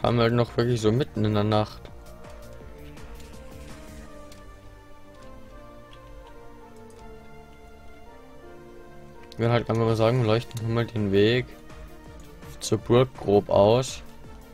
kam halt noch wirklich so mitten in der Nacht. Ich will halt einfach mal sagen, wir leuchten mal den Weg zur Burg grob aus.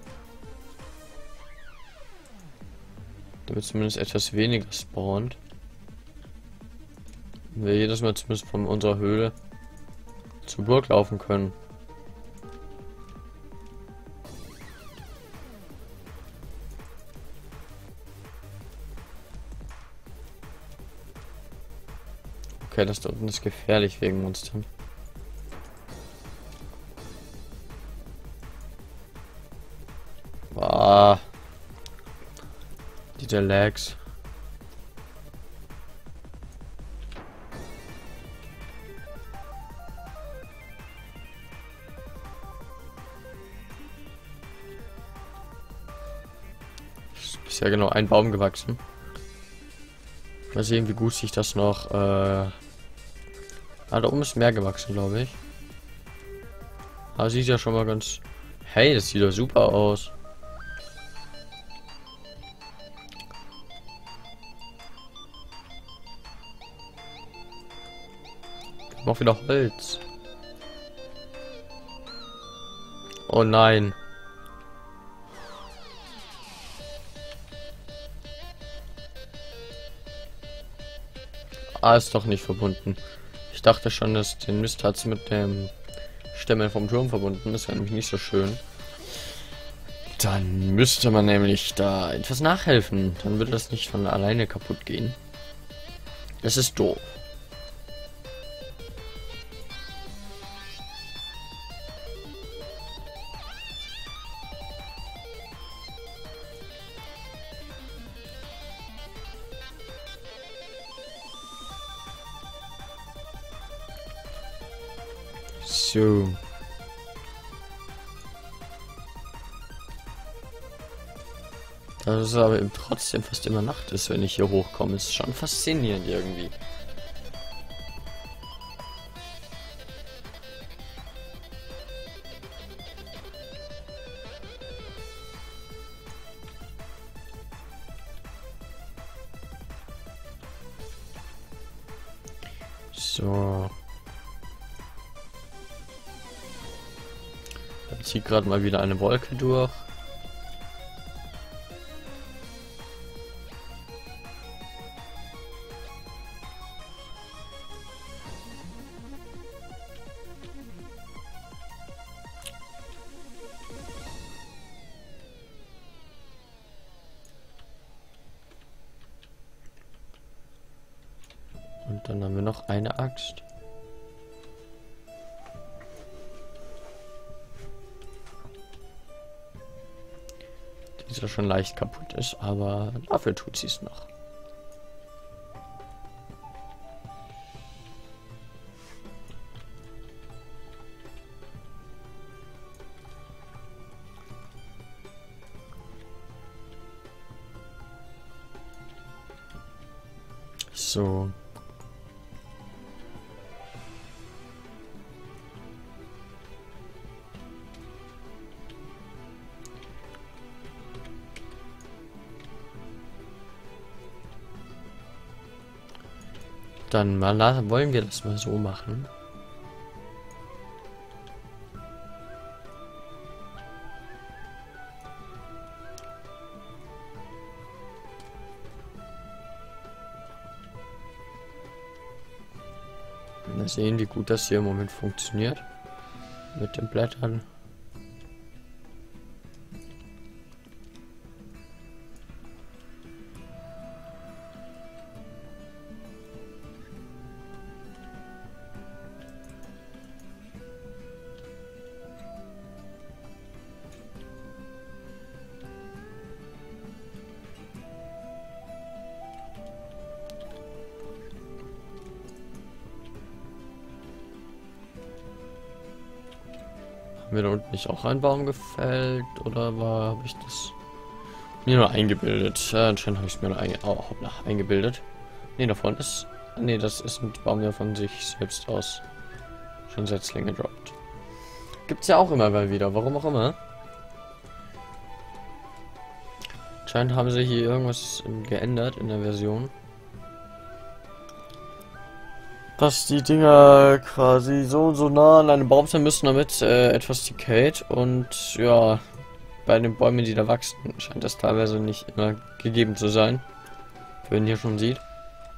Damit zumindest etwas weniger spawnt. Und wir jedes Mal zumindest von unserer Höhle zur Burg laufen können. Okay, das da unten ist gefährlich wegen Monstern. Ah, diese Lags. Ist bisher genau ein Baum gewachsen. Mal sehen, wie gut sich das noch. Da oben ist mehr gewachsen, glaube ich. Aber sieht ja schon mal ganz. Hey, das sieht doch super aus. Noch wieder Holz. Oh nein. Ah, ist doch nicht verbunden. Ich dachte schon, dass den Mist hat mit dem Stämmen vom Turm verbunden. Das wäre nämlich nicht so schön. Dann müsste man nämlich da etwas nachhelfen. Dann würde das nicht von alleine kaputt gehen. Das ist doof. So. Das ist aber eben trotzdem fast immer Nacht ist, wenn ich hier hochkomme. Ist schon faszinierend irgendwie. So. Da zieht gerade mal wieder eine Wolke durch. Und dann haben wir noch eine Axt. Die zwar schon leicht kaputt ist, aber dafür tut sie es noch. So. Dann mal wollen wir das mal so machen. Mal sehen, wie gut das hier im Moment funktioniert. Mit den Blättern. Haben wir da unten nicht auch einen Baum gefällt? Oder habe ich das mir nur eingebildet? Anscheinend habe ich es mir nur eingebildet. Ne, davon ist. Ne, das ist ein Baum, der von sich selbst aus schon Setzlinge droppt. Gibt's ja auch immer mal wieder, warum auch immer. Anscheinend haben sie hier irgendwas geändert in der Version. Dass die Dinger quasi so und so nah an einem Baum sein müssen, damit etwas decayt. Und ja, bei den Bäumen, die da wachsen, scheint das teilweise nicht immer gegeben zu sein. Wie man hier schon sieht.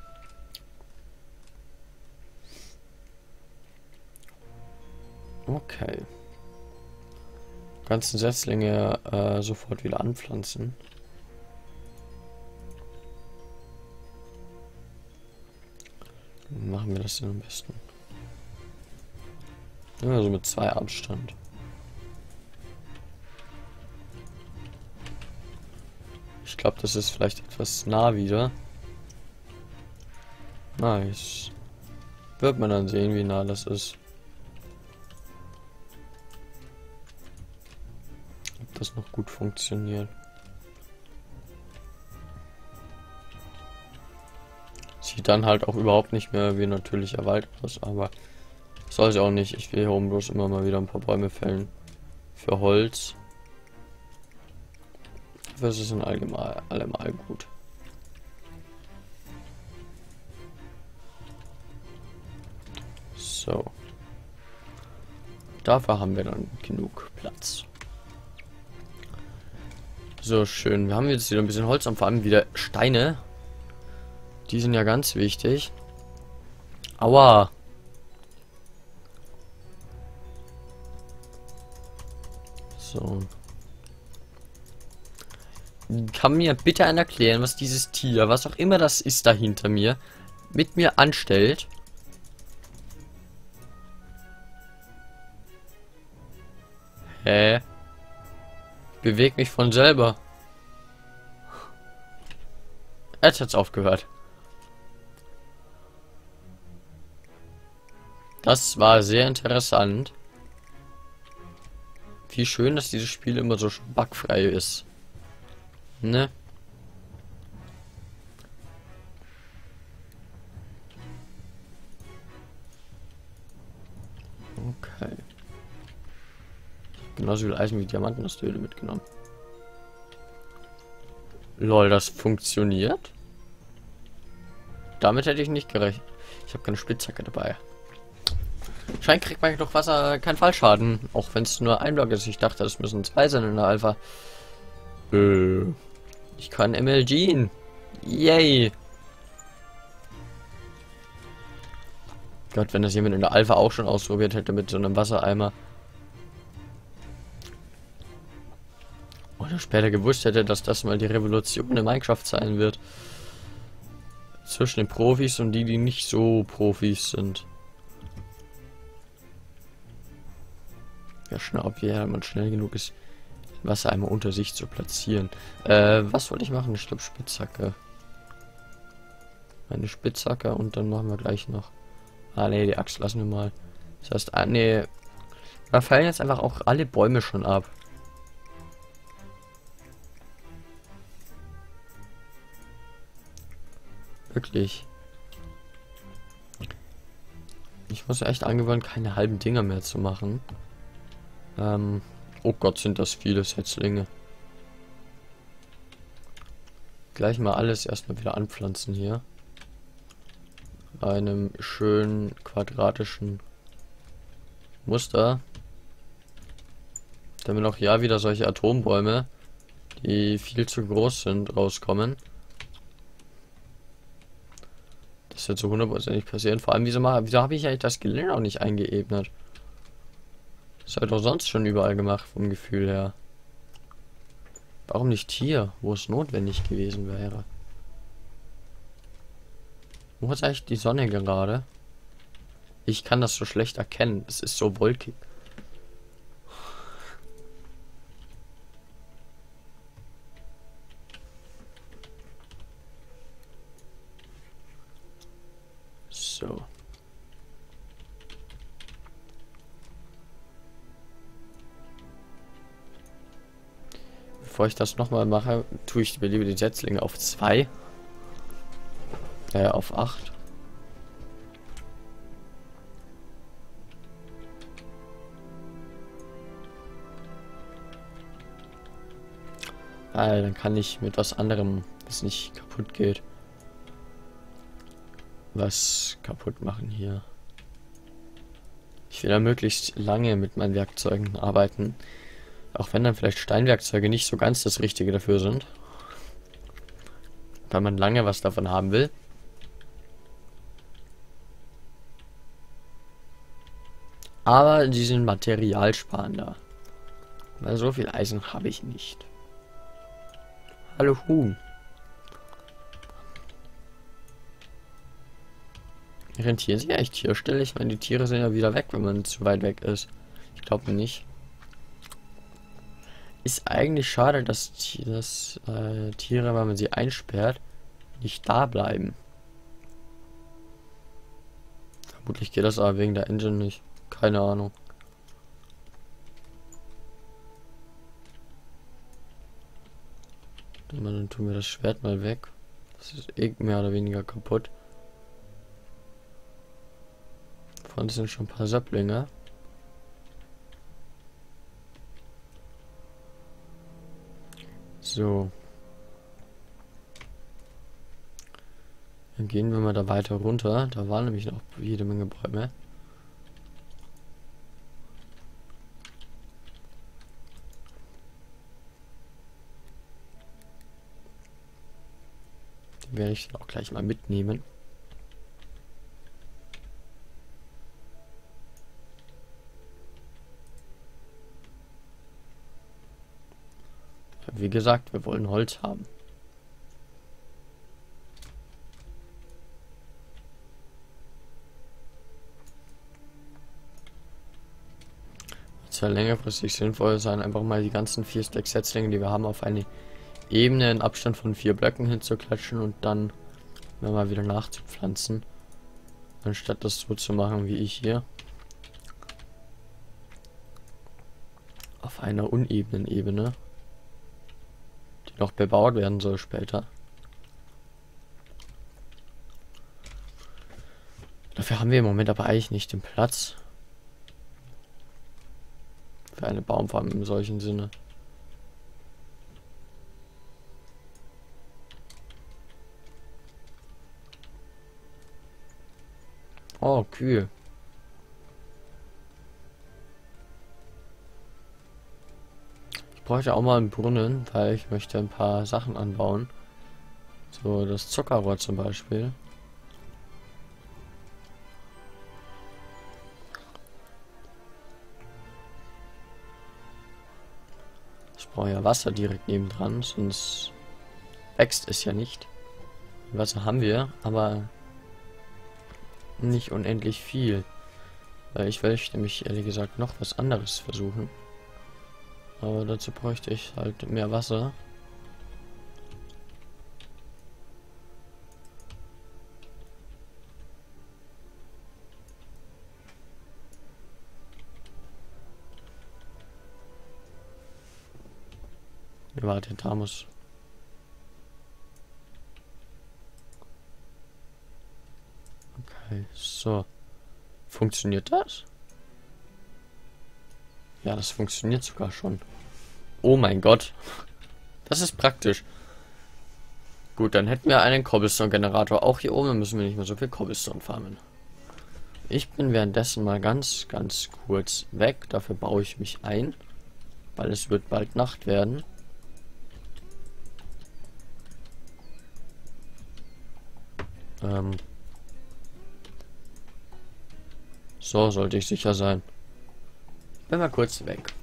Okay. Ganzen Setzlinge sofort wieder anpflanzen. Wie machen wir das denn am besten? Ja, so mit 2 Abstand. Ich glaube, das ist vielleicht etwas nah wieder. Nice. Wird man dann sehen, wie nah das ist. Ob das noch gut funktioniert. Sieht dann halt auch überhaupt nicht mehr wie ein natürlicher Wald aus, aber soll es auch nicht. Ich will hier oben bloß immer mal wieder ein paar Bäume fällen. Für Holz. Das ist in allemal gut. So. Dafür haben wir dann genug Platz. So, schön. Wir haben jetzt wieder ein bisschen Holz und vor allem wieder Steine. Die sind ja ganz wichtig. Aua. So. Kann mir bitte einer erklären, was dieses Tier, was auch immer das ist da hinter mir, mit mir anstellt? Hä? Beweg mich von selber. Jetzt hat's aufgehört. Das war sehr interessant. Wie schön, dass dieses Spiel immer so bugfrei ist. Ne? Okay. Genauso viel Eisen wie Diamanten aus der Höhle mitgenommen. Lol, das funktioniert? Damit hätte ich nicht gerechnet. Ich habe keine Spitzhacke dabei. Scheint kriegt man durch Wasser keinen Fallschaden. Auch wenn es nur ein Block ist. Ich dachte, es müssen 2 sein in der Alpha. Ich kann MLGen. Yay. Gott, wenn das jemand in der Alpha auch schon ausprobiert hätte mit so einem Wassereimer. Oder später gewusst hätte, dass das mal die Revolution in Minecraft sein wird. Zwischen den Profis und die, die nicht so Profis sind. Ja, schnell, ob man schnell genug ist, Wassereimer unter sich zu platzieren. Was wollte ich machen? Ich glaube Spitzhacke. Eine Spitzhacke und dann machen wir gleich noch. Ah ne, die Axt lassen wir mal. Das heißt, ne, da fallen jetzt einfach auch alle Bäume schon ab. Wirklich. Ich muss echt angewöhnen, keine halben Dinger mehr zu machen. Oh Gott, sind das viele Setzlinge. Gleich mal alles erstmal wieder anpflanzen hier. Bei einem schönen quadratischen Muster. Damit auch ja wieder solche Atombäume, die viel zu groß sind, rauskommen. Das wird so 100% passieren. Vor allem, wieso habe ich eigentlich das Gelände auch nicht eingeebnet? Das habe ich doch sonst schon überall gemacht, vom Gefühl her. Warum nicht hier, wo es notwendig gewesen wäre? Wo ist eigentlich die Sonne gerade? Ich kann das so schlecht erkennen. Es ist so wolkig. So. Bevor ich das nochmal mache, tue ich lieber die Setzlinge auf 2. Auf 8. Weil dann kann ich mit was anderem, das nicht kaputt geht, was kaputt machen hier. Ich will da möglichst lange mit meinen Werkzeugen arbeiten. Auch wenn dann vielleicht Steinwerkzeuge nicht so ganz das Richtige dafür sind. Weil man lange was davon haben will. Aber die sind materialsparender. Weil so viel Eisen habe ich nicht. Hallo Huhn. Rentieren sie echt Tierstelle? Ich meine, die Tiere sind ja wieder weg, wenn man zu weit weg ist. Ich glaube nicht. Ist eigentlich schade, dass Tiere, wenn man sie einsperrt, nicht da bleiben. Vermutlich geht das aber wegen der Engine nicht. Keine Ahnung. Dann tun wir das Schwert mal weg. Das ist eh mehr oder weniger kaputt. Vorne sind schon ein paar Sapplinge. So. Dann gehen wir mal da weiter runter. Da waren nämlich noch jede Menge Bäume. Die werde ich dann auch gleich mal mitnehmen. Wie gesagt, wir wollen Holz haben. Es soll längerfristig sinnvoll sein, einfach mal die ganzen 4 Stacks Setzlinge, die wir haben, auf eine Ebene in Abstand von 4 Blöcken hinzuklatschen und dann mal wieder nachzupflanzen. Anstatt das so zu machen wie ich hier. Auf einer unebenen Ebene. Die noch bebaut werden soll später. Dafür haben wir im Moment aber eigentlich nicht den Platz. Für eine Baumfarm im solchen Sinne. Oh, Kühe. Ich bräuchte auch mal einen Brunnen, weil ich möchte ein paar Sachen anbauen. So, das Zuckerrohr zum Beispiel. Ich brauche ja Wasser direkt nebendran, sonst wächst es ja nicht. Wasser haben wir, aber nicht unendlich viel. Weil ich möchte nämlich ehrlich gesagt noch was anderes versuchen. Aber dazu bräuchte ich halt mehr Wasser. Warte, da muss. Okay, so. Funktioniert das? Ja, das funktioniert sogar schon. Oh mein Gott. Das ist praktisch. Gut, dann hätten wir einen Cobblestone-Generator auch hier oben. Dann müssen wir nicht mehr so viel Cobblestone farmen. Ich bin währenddessen mal ganz kurz weg. Dafür baue ich mich ein. Weil es wird bald Nacht werden. So sollte ich sicher sein. Bin mal kurz weg.